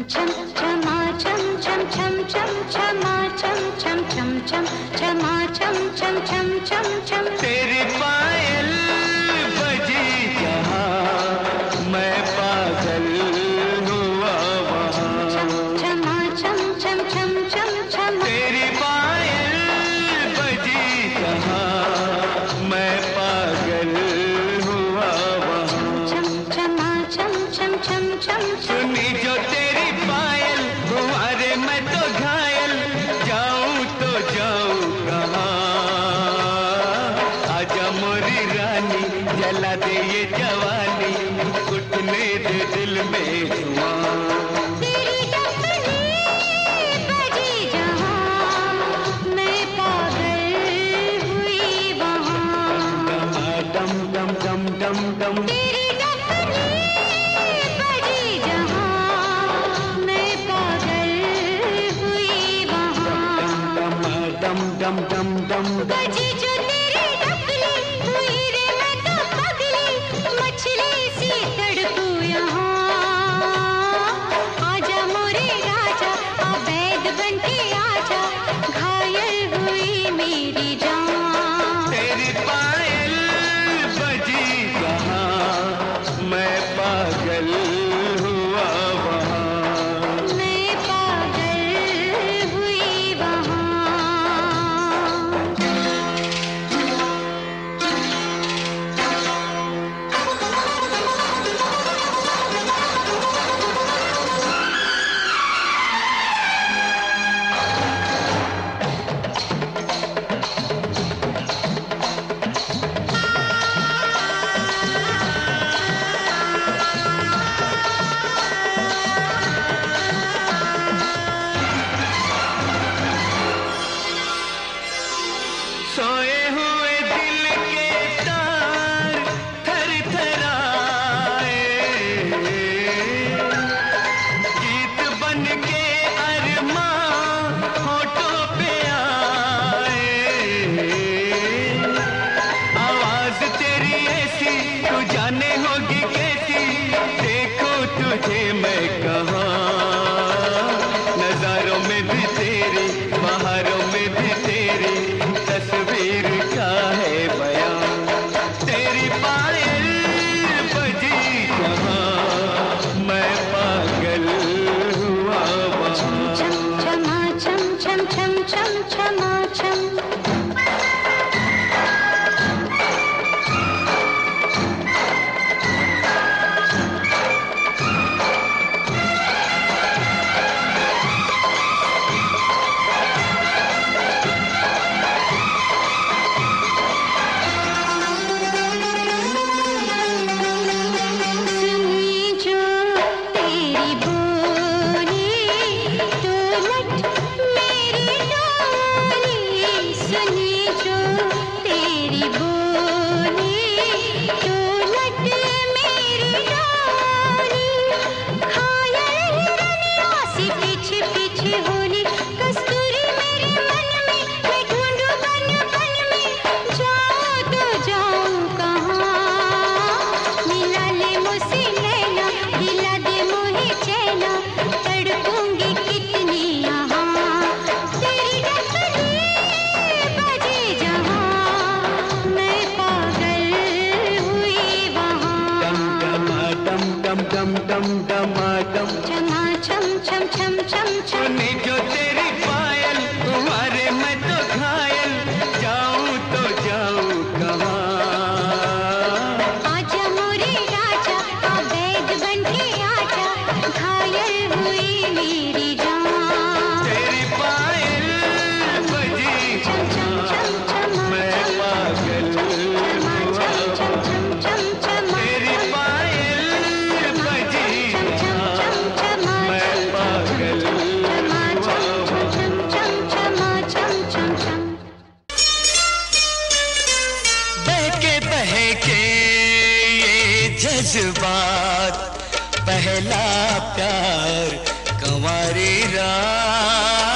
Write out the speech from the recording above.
छम छमा छम छम छम छम छमा छम छम छम छम छमा छम छम छम छम छम। तेरी पायल बजी जहाँ मैं पागल हुआ वहाँ। छमा छम छम छम छम छम। तेरी पायल बजी जहाँ मैं पागल हुआ वहाँ। छम छमा छम छम छम छम। सुनी जो तेरी पायल तुम्हारे मैं तो घायल, जाऊं तो जाऊं कहाँ। आजा मोरी रानी जला दे ये जवानी, उठने दे दिल में धुआं। तेरी डफली बजी जहाँ मैं पागल हुई वहाँ। डम डम डम डम डम। तेरी डफली बजी जहाँ मैं पागल हुई वहाँ। डम डम डम डम। बजी जो तेरी डफली हुई रे मैं तो पगली, मछली सी तड़पू यहाँ। आजा मोरे राजा अवैध बनके आजा, घायल हुई मेरी जान। तेरी पायल बजी जहाँ मैं पागल हुआ वहाँ। मैं पागल हुई वहाँ। सोए हुए दिल के तार थर थराए, गीत बन के अरमां होठों पे आए। आवाज तेरी ऐसी तू जाने होगी कैसी, देखो तुझे मैं कहाँ। नजारों में भी तेरी, बहारों में भी तेरी तस्वीर का है बयां। तेरी पायल बजी जहाँ मैं पागल हुआ वहाँ। छम छमा छम छम छम छम छमा छम। सुनी जो तेरी बोली ढोलक मेरी डोली। सुनी जो तेरी बोली ढोलक मेरी डोली। घायल हिरनियों से पीछे पीछे होली, कस्तूरी मेरे मन में मैं ढूंढूं बन बन में। जाऊं तो जाऊं कहाँ, मिला ले मुझसे नैना, दिला दे मुझे चैना, तड़पूंगी कितनी यहाँ। तेरी डफली बजी जहाँ मैं पागल हुई वहाँ। डम डम डम डम डम। छमा छम छम छम छम छम। सुनी जो तेरी पायल तुम्हारे मैं तो घायल, जाऊं तो जाऊं कहाँ। आजा मोरे राजा अवैध बनके आजा, घायल हुई मेरी जान। तेरी पायल बजी छम छम छम छमा मैं पागल हुआ। छम छम छम छमा। तेरी पायल बजी छम छम छमा मैं पागल छमा छम छम छम छमा छम छम छम। बहके ये जज्बात, पहला प्यार कंवारी रात।